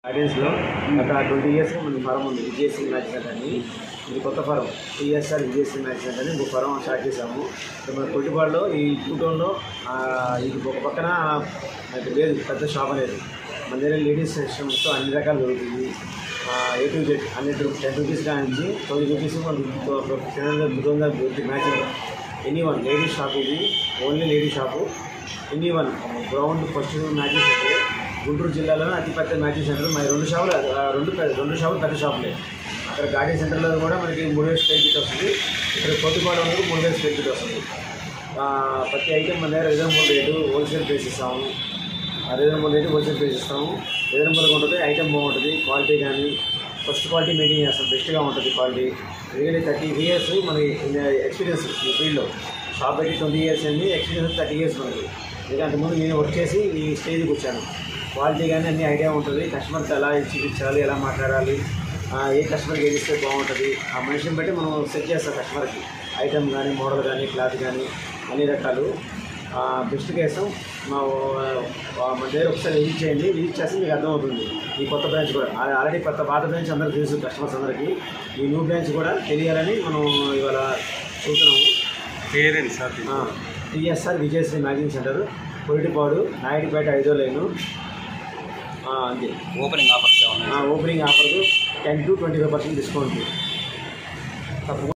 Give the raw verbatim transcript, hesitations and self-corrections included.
ఆడియన్స్లో గత twenty years మనకి form ఉంది విజయశ్రీ మ్యాచ్ సెంటర్ అని. ఇది కొత్త form TSR Vijayashri match centre అని ఇంకో ఫారం స్టార్ట్ చేసాము. మన కొట్టిపాడులో ఈ టూటౌన్లో ఇది ఒక పక్కన మనకి లేదు, పెద్ద షాప్ అనేది. మన దగ్గర లేడీస్ సెక్షన్ మొత్తం అన్ని రకాలు దొరుకుతుంది. A to Z hundred rupees ten rupees కానీ ట్వంటీ రూపీస్ మన దొరుకుతుంది match. Any one ladies shop, ఇది only ladies shop. Any one ground first matches అయితే గుంటూరు జిల్లాలో అతిపెద్ద మ్యాచింగ్ సెంటర్. మరి రెండు షాపులు రెండు రెండు షాపులు పెద్ద షాపులే. అక్కడ గార్డెన్ సెంటర్లో కూడా మనకి మూడు వేల స్క్వేర్ ఫీట్ వస్తుంది. ఇక్కడ కొద్దిపాడు వరకు మూడు వేల స్క్వేర్ ఫీట్ వస్తుంది. ప్రతి ఐటెం మన దగ్గర రీజనబుల్ రేటు హోల్సేల్ ప్రైస్ ఇస్తాము. రీజనబుల్ రేటు హోల్సేల్ ప్రైస్ ఇస్తాము. రీజనబుల్గా ఉంటుంది, ఐటెం బాగుంటుంది, క్వాలిటీ కానీ ఫస్ట్ క్వాలిటీ మెయింటైన్ చేస్తాం, బెస్ట్గా ఉంటుంది క్వాలిటీ. రియల్లీ థర్టీ ఇయర్స్ మనకి ఎక్స్పీరియన్స్ ఈ ఫీల్డ్లో. షాప్ పెట్టి ట్వంటీ ఇయర్స్ అయింది, ఎక్స్పీరియన్స్ థర్టీ ఇయర్స్ మనకి. ఇంకా అంతకుముందు నేను వర్క్ చేసి ఈ స్టేజ్కి వచ్చాను. క్వాలిటీ కానీ అన్ని ఐడియా ఉంటుంది, కస్టమర్కి ఎలా చూపించాలి, ఎలా మాట్లాడాలి, ఏ కస్టమర్కి ఏది ఇస్తే బాగుంటుంది, ఆ మనిషిని బట్టి మనం సెట్ చేస్తాం కస్టమర్కి. ఐటమ్ కానీ మోడల్ కానీ క్లాత్ కానీ అన్ని రకాలు బెస్ట్గా వేస్తాం. మా మన దగ్గర ఒకసారి విజిట్ చేయండి, విజిట్ చేస్తే మీకు అర్థమవుతుంది. ఈ కొత్త బ్రాంచ్ కూడా ఆల్రెడీ కొత్త పాత బ్రాంచ్ అందరికీ తెలుసు కస్టమర్స్ అందరికీ. ఈ న్యూ బ్రాంచ్ కూడా తెలియాలని మనం ఇవాళ చూస్తున్నాము. Parent sir TSR Vijayashri matching centre, Koritipadu, Naidupeta, ఐదో లైను. అంతే. Opening offers opening offer ten to twenty five percent discount.